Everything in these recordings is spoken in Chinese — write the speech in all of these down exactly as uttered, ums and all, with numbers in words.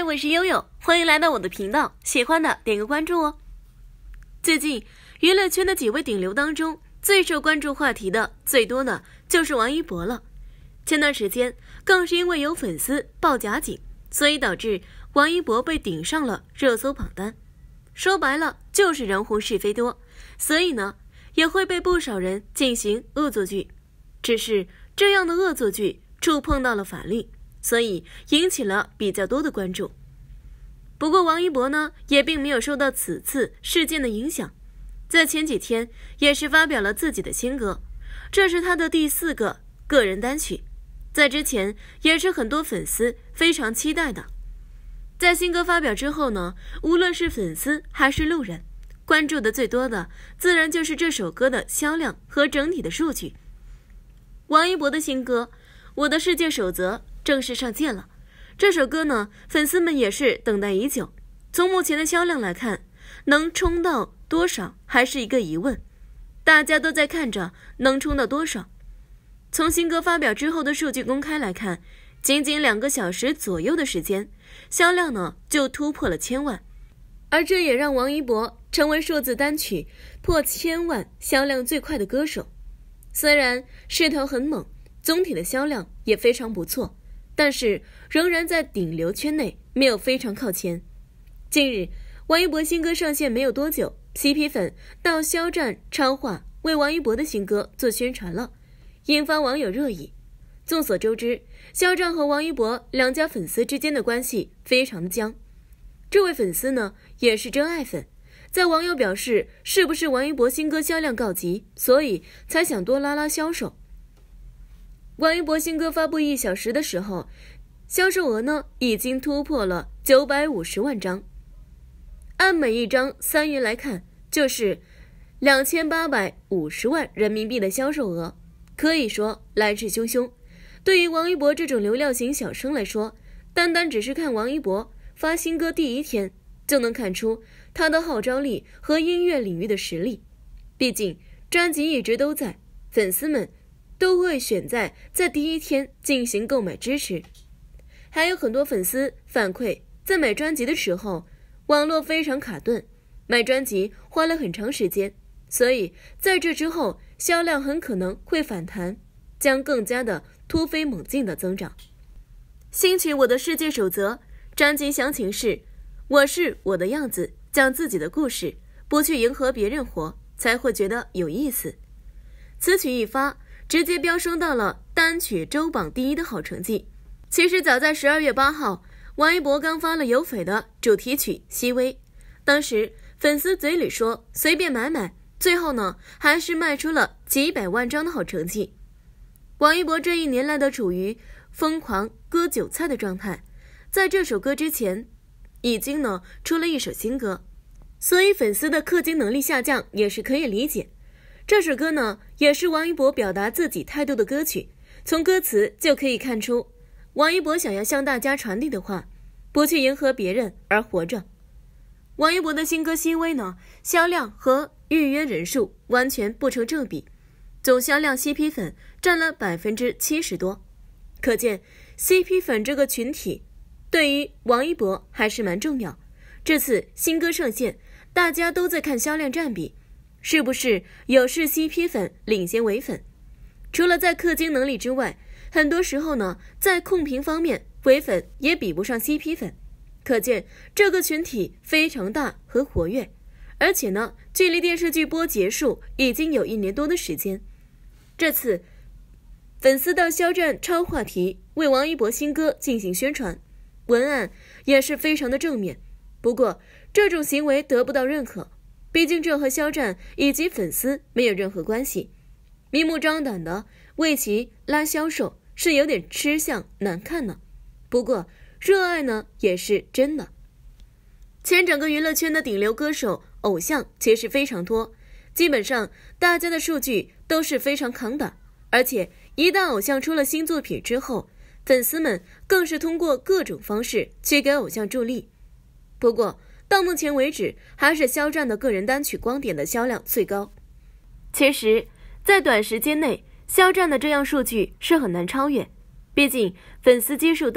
嗨，我是悠悠，欢迎来到我的频道，喜欢的点个关注哦。最近娱乐圈的几位顶流当中，最受关注话题的最多的就是王一博了。前段时间更是因为有粉丝报假警，所以导致王一博被顶上了热搜榜单。说白了就是人红是非多，所以呢也会被不少人进行恶作剧。只是这样的恶作剧触碰到了法律，所以引起了比较多的关注。不过王一博呢也并没有受到此次事件的影响，在前几天也是发表了自己的新歌，这是他的第四个个人单曲，在之前也是很多粉丝非常期待的。在新歌发表之后呢，无论是粉丝还是路人，关注的最多的自然就是这首歌的销量和整体的数据。王一博的新歌《我的世界守则》正式上线了，这首歌呢粉丝们也是等待已久，从目前的销量来看，能冲到多少还是一个疑问，大家都在看着能冲到多少。从新歌发表之后的数据公开来看，仅仅两个小时左右的时间，销量呢就突破了千万，而这也让王一博成为数字单曲破千万销量最快的歌手。虽然势头很猛，总体的销量也非常不错，但是仍然在顶流圈内没有非常靠前。近日王一博新歌上线没有多久， C P 粉到肖战超话为王一博的新歌做宣传了，引发网友热议。众所周知，肖战和王一博两家粉丝之间的关系非常的僵，这位粉丝呢也是真爱粉，在网友表示是不是王一博新歌销量告急，所以才想多拉拉销售。王一博新歌发布一小时的时候，销售额呢已经突破了九百五十万张，按每一张三元来看，就是两千八百五十万人民币的销售额，可以说来势汹汹。对于王一博这种流量型小生来说，单单只是看王一博发新歌第一天，就能看出他的号召力和音乐领域的实力。毕竟专辑一直都在，粉丝们都会选在在第一天进行购买支持。还有很多粉丝反馈，在买专辑的时候网络非常卡顿，买专辑花了很长时间，所以在这之后销量很可能会反弹，将更加的突飞猛进的增长。新曲《我的世界守则》专辑详情是：我是我的样子，讲自己的故事，不去迎合别人活，才会觉得有意思。此曲一发，直接飙升到了单曲周榜第一的好成绩。其实早在十二月八号，王一博刚发了有翡的主题曲《熹微》，当时粉丝嘴里说随便买买，最后呢还是卖出了几百万张的好成绩。王一博这一年来的处于疯狂割韭菜的状态，在这首歌之前已经呢出了一首新歌，所以粉丝的氪金能力下降也是可以理解。这首歌呢也是王一博表达自己态度的歌曲，从歌词就可以看出王一博想要向大家传递的话，不去迎合别人而活着。王一博的新歌《熹微》呢，销量和预约人数完全不成正比，总销量 C P 粉占了百分之七十多，可见 C P 粉这个群体对于王一博还是蛮重要。这次新歌上线，大家都在看销量占比，是不是有是 C P 粉领先唯粉？除了在氪金能力之外，很多时候呢，在控评方面，唯粉也比不上 C P 粉，可见这个群体非常大和活跃。而且呢，距离电视剧播结束已经有一年多的时间。这次粉丝到肖战超话题为王一博新歌进行宣传，文案也是非常的正面。不过这种行为得不到认可，毕竟这和肖战以及粉丝没有任何关系，明目张胆的为其拉销售是有点吃相难看呢。不过热爱呢也是真的。前整个娱乐圈的顶流歌手偶像其实非常多，基本上大家的数据都是非常扛打，而且一旦偶像出了新作品之后，粉丝们更是通过各种方式去给偶像助力。不过到目前为止，还是肖战的个人单曲《光点》的销量最高。其实在短时间内，肖战的这样数据是很难超越，毕竟粉丝基数大，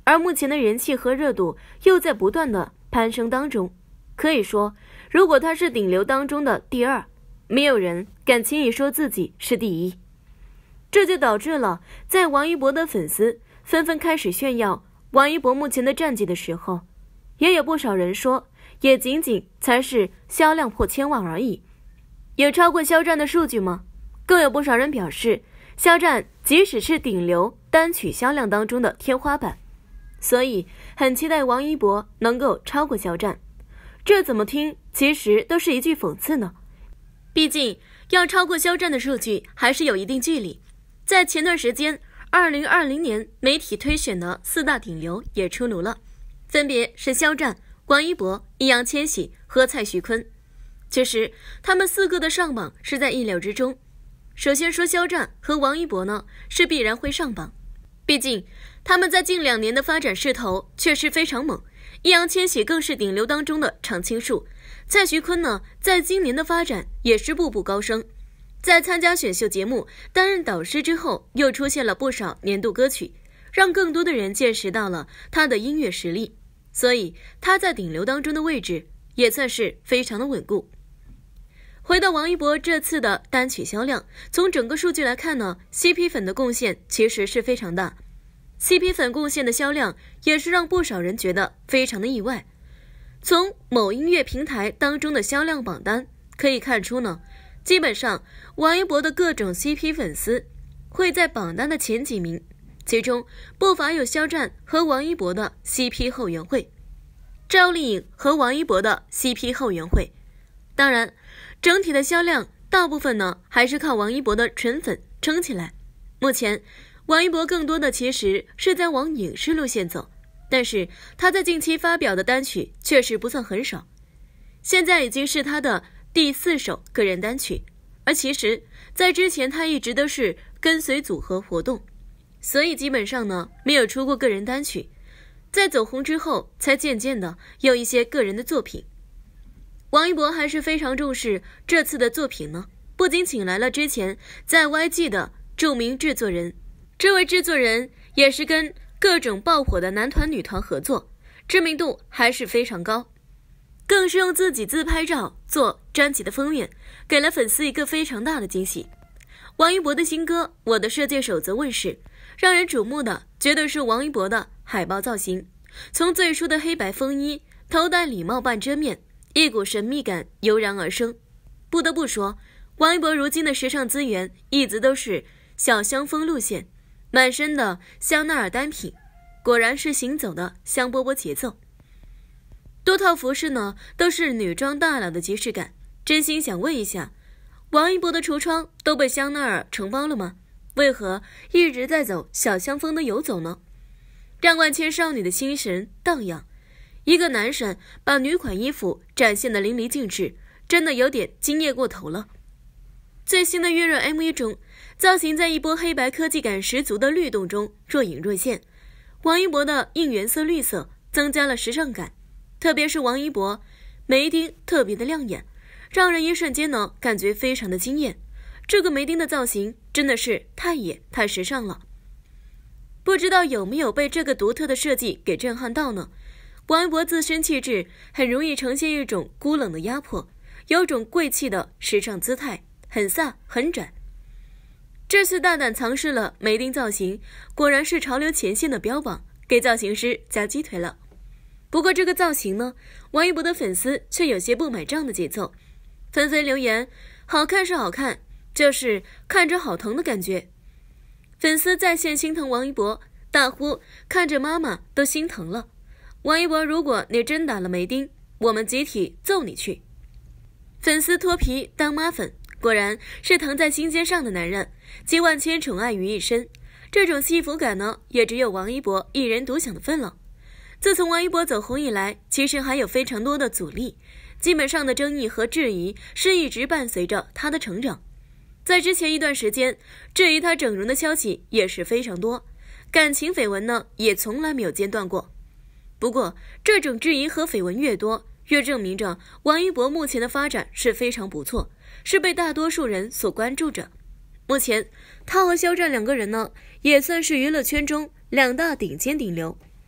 而目前的人气和热度又在不断的攀升当中。可以说，如果他是顶流当中的第二，没有人敢轻易说自己是第一。这就导致了在王一博的粉丝纷纷开始炫耀王一博目前的战绩的时候，也有不少人说，也仅仅才是销量破千万而已。有超过肖战的数据吗？更有不少人表示，肖战即使是顶流单曲销量当中的天花板，所以很期待王一博能够超过肖战。这怎么听其实都是一句讽刺呢？毕竟要超过肖战的数据还是有一定距离。在前段时间二零二零年媒体推选的四大顶流也出炉了，分别是肖战、王一博、易烊千玺和蔡徐坤。其实他们四个的上榜是在意料之中。首先说肖战和王一博呢，是必然会上榜，毕竟他们在近两年的发展势头确实非常猛。易烊千玺更是顶流当中的常青树，蔡徐坤呢，在今年的发展也是步步高升。在参加选秀节目担任导师之后，又出现了不少年度歌曲，让更多的人见识到了他的音乐实力，所以他在顶流当中的位置也算是非常的稳固。回到王一博这次的单曲销量，从整个数据来看呢， C P 粉的贡献其实是非常大， C P 粉贡献的销量也是让不少人觉得非常的意外。从某音乐平台当中的销量榜单可以看出呢，基本上王一博的各种 C P 粉丝会在榜单的前几名，其中不乏有肖战和王一博的 C P 后援会，赵丽颖和王一博的 C P 后援会。当然整体的销量大部分呢还是靠王一博的纯粉撑起来。目前王一博更多的其实是在往影视路线走，但是他在近期发表的单曲确实不算很少，现在已经是他的第四首个人单曲，而其实在之前他一直都是跟随组合活动，所以基本上呢没有出过个人单曲，在走红之后才渐渐的有一些个人的作品。王一博还是非常重视这次的作品呢，不仅请来了之前在 Y G 的著名制作人，这位制作人也是跟各种爆火的男团女团合作，知名度还是非常高，更是用自己自拍照做专辑的封面，给了粉丝一个非常大的惊喜。王一博的新歌《我的设计守则》问世，让人瞩目的绝对是王一博的海报造型，从最初的黑白风衣，头戴礼帽半遮面，一股神秘感油然而生。不得不说，王一博如今的时尚资源一直都是小香风路线，满身的香奈儿单品，果然是行走的香饽饽节奏。多套服饰呢都是女装大佬的即视感，真心想问一下，王一博的橱窗都被香奈儿承包了吗？为何一直在走小香风的游走呢？让万千少女的心神荡漾，一个男神把女款衣服展现得淋漓尽致，真的有点惊艳过头了。最新的预热 M V 中，造型在一波黑白科技感十足的律动中若隐若现，王一博的应援色绿色增加了时尚感，特别是王一博眉钉特别的亮眼，让人一瞬间呢感觉非常的惊艳。这个眉钉的造型真的是太野太时尚了，不知道有没有被这个独特的设计给震撼到呢？王一博自身气质很容易呈现一种孤冷的压迫，有种贵气的时尚姿态，很飒很拽。这次大胆尝试了眉钉造型，果然是潮流前线的标榜，给造型师加鸡腿了。不过这个造型呢，王一博的粉丝却有些不买账的节奏，纷纷留言好看是好看，就是看着好疼的感觉。粉丝在线心疼王一博，大呼看着妈妈都心疼了。王一博，如果你真打了眉钉，我们集体揍你去。粉丝脱皮当妈粉，果然是疼在心尖上的男人，集万千宠爱于一身。这种幸福感呢，也只有王一博一人独享的份了。自从王一博走红以来，其实还有非常多的阻力，基本上的争议和质疑是一直伴随着他的成长。在之前一段时间，质疑他整容的消息也是非常多，感情绯闻呢也从来没有间断过。不过这种质疑和绯闻越多，越证明着王一博目前的发展是非常不错，是被大多数人所关注着。目前他和肖战两个人呢，也算是娱乐圈中两大顶尖顶流。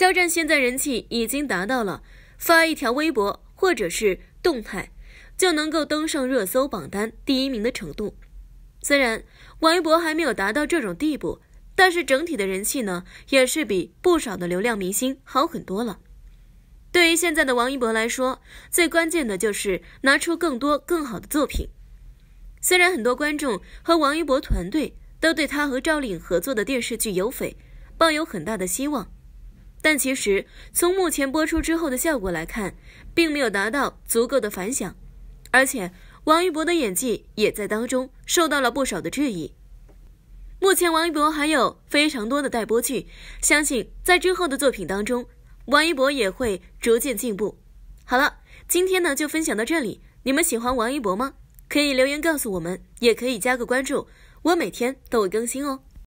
肖战现在人气已经达到了发一条微博或者是动态就能够登上热搜榜单第一名的程度。虽然王一博还没有达到这种地步，但是整体的人气呢，也是比不少的流量明星好很多了。对于现在的王一博来说，最关键的就是拿出更多更好的作品。虽然很多观众和王一博团队都对他和赵丽颖合作的电视剧《有匪》抱有很大的希望，但其实从目前播出之后的效果来看，并没有达到足够的反响，而且王一博的演技也在当中受到了不少的质疑。目前王一博还有非常多的待播剧，相信在之后的作品当中，王一博也会逐渐进步。好了，今天呢就分享到这里，你们喜欢王一博吗？可以留言告诉我们，也可以加个关注，我每天都会更新哦。